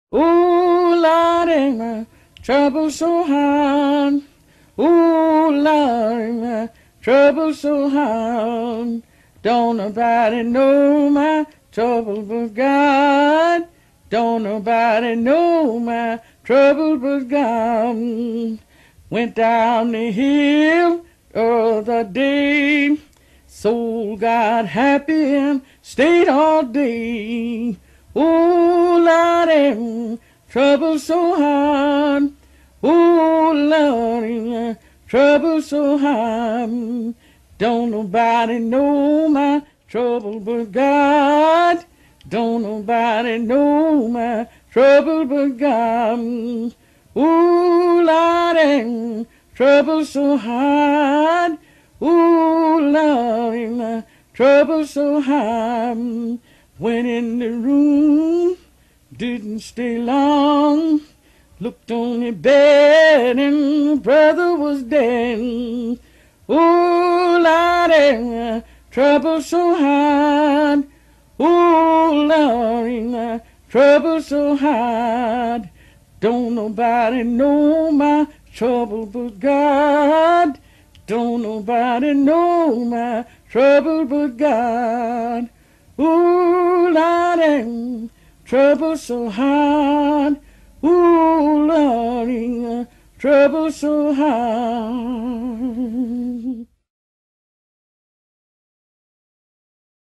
Ooh, Lordy, my trouble so hard. Ooh, Lordy, my trouble so hard. Don't nobody know my trouble but God. Don't nobody know my trouble but God. Went down the hill the other day. Soul got happy and stayed all day. Ooh, Lordy, trouble so hard. Ooh, Lordy, trouble so hard. Don't nobody know my trouble but God. Don't nobody know my trouble but God. Ooh, Lordy, trouble so hard. Ooh, Lordy, my trouble so hard. Went in the room, didn't stay long. Looked on the bed and brother was dead. Ooh, Lordy, trouble so hard. Ooh, Lordy, trouble so hard. Don't nobody know my trouble but God. Don't nobody know my trouble but God. Ooh, Lordy, trouble so hard. Ooh, Lordy, trouble so hard.